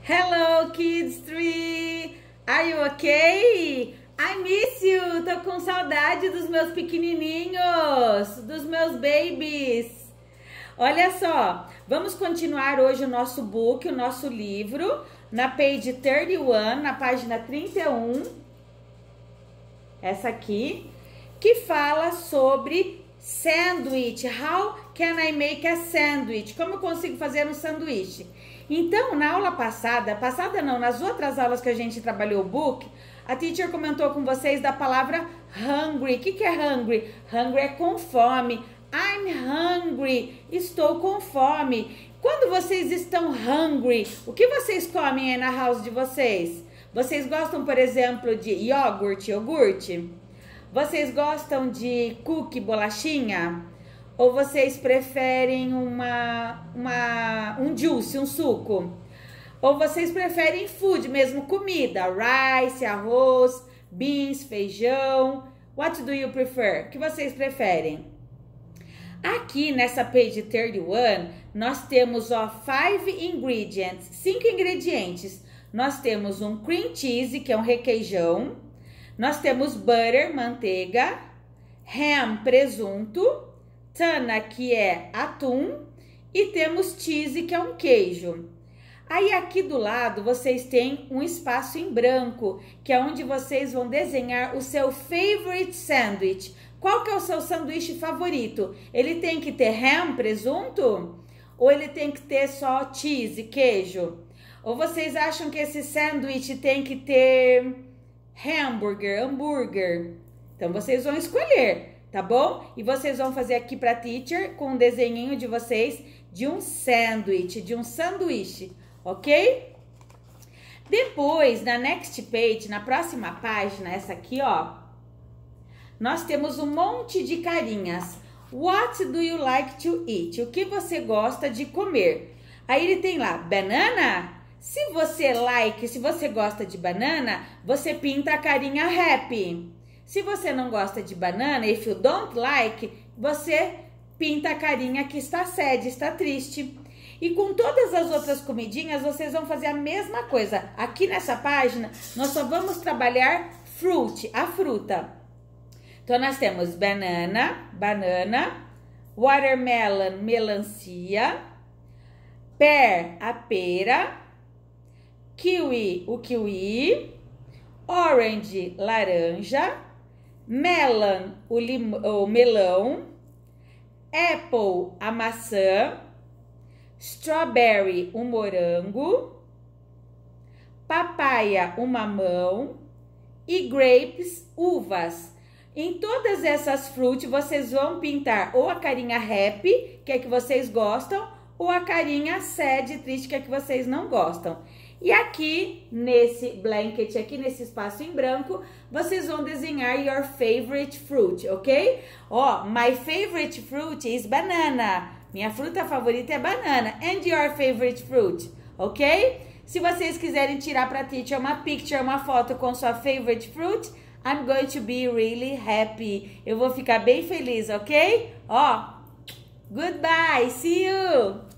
Hello, Kids 3! Are you okay? I miss you! Tô com saudade dos meus pequenininhos, dos meus babies. Olha só, vamos continuar hoje o nosso book, o nosso livro, na page 31, na página 31, essa aqui, que fala sobre sandwich. How can I make a sandwich? Como eu consigo fazer um sanduíche? Então, na aula passada não, nas outras aulas que a gente trabalhou o book, a teacher comentou com vocês da palavra hungry. O que é hungry? Hungry é com fome. I'm hungry. Estou com fome. Quando vocês estão hungry, o que vocês comem aí na house de vocês? Vocês gostam, por exemplo, de iogurte? Vocês gostam de cookie, bolachinha? Ou vocês preferem um juice, um suco? Ou vocês preferem food mesmo, comida? Rice, arroz, beans, feijão. What do you prefer? O que vocês preferem? Aqui nessa page 31, nós temos, 5 ingredients, 5 ingredientes. Nós temos um cream cheese, que é um requeijão. Nós temos butter, manteiga. Ham, presunto. Tuna, que é atum. E temos cheese, que é um queijo. Aí aqui do lado vocês têm um espaço em branco, que é onde vocês vão desenhar o seu favorite sandwich. Qual que é o seu sanduíche favorito? Ele tem que ter ham, presunto? Ou ele tem que ter só cheese, queijo? Ou vocês acham que esse sanduíche tem que ter hambúrguer? Então vocês vão escolher, tá bom? E vocês vão fazer aqui pra teacher com um desenhinho de vocês de um sanduíche, ok? Depois, na next page, na próxima página, essa aqui, nós temos um monte de carinhas. What do you like to eat? O que você gosta de comer? Aí ele tem lá, banana. Se você gosta de banana, você pinta a carinha happy. Se você não gosta de banana, if you don't like, você pinta a carinha que está sad, está triste. E com todas as outras comidinhas, vocês vão fazer a mesma coisa. Aqui nessa página, nós só vamos trabalhar fruit, a fruta. Então, nós temos banana, watermelon, melancia, pear, a pera, kiwi, o kiwi, orange, laranja, melon, o melão, apple, a maçã, strawberry, o morango, papaya, o mamão e grapes, uvas. Em todas essas frutas, vocês vão pintar ou a carinha happy, que é que vocês gostam, ou a carinha sad, triste, que é que vocês não gostam. E aqui, nesse blanket, aqui nesse espaço em branco, vocês vão desenhar your favorite fruit, ok? My favorite fruit is banana. Minha fruta favorita é banana. And your favorite fruit, ok? Se vocês quiserem tirar pra teacher uma foto com sua favorite fruit, I'm going to be really happy. Eu vou ficar bem feliz, ok? Goodbye, see you!